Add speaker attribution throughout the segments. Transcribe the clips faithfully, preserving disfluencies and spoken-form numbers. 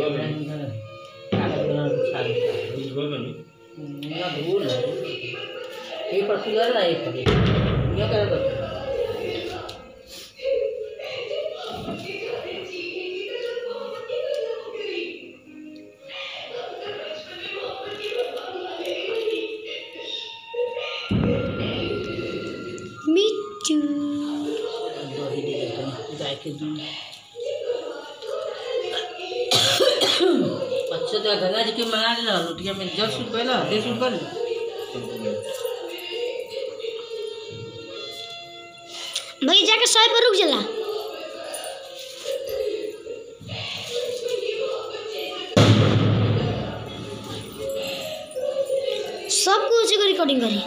Speaker 1: एक पर्टिकुलर ना एक पर ये कर दो
Speaker 2: मिट्टू
Speaker 1: दो ही दे देते हैं गाय के दूध अच्छा तो गंगा जी के मना लेना रोटिया में दस रुपये ना दस रुपये
Speaker 2: भाई जाके सौ पर रुक जला सब कुछ को रिकॉर्डिंग करी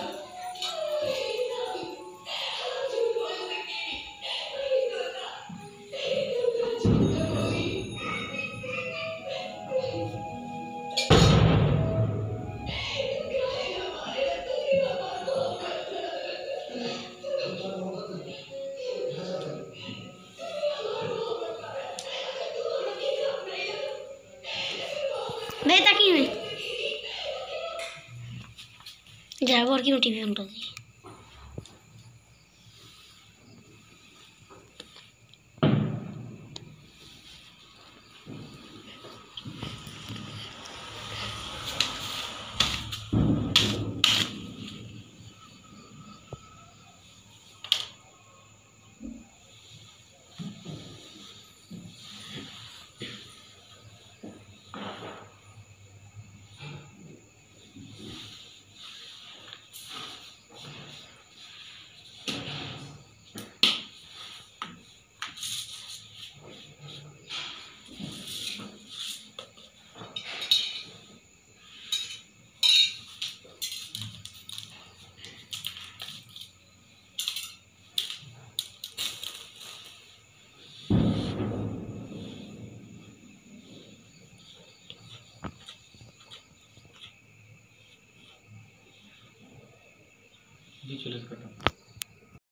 Speaker 2: मैं ताकि में ड्राइवर की टीवी ऑन कर दी
Speaker 1: जी चलिए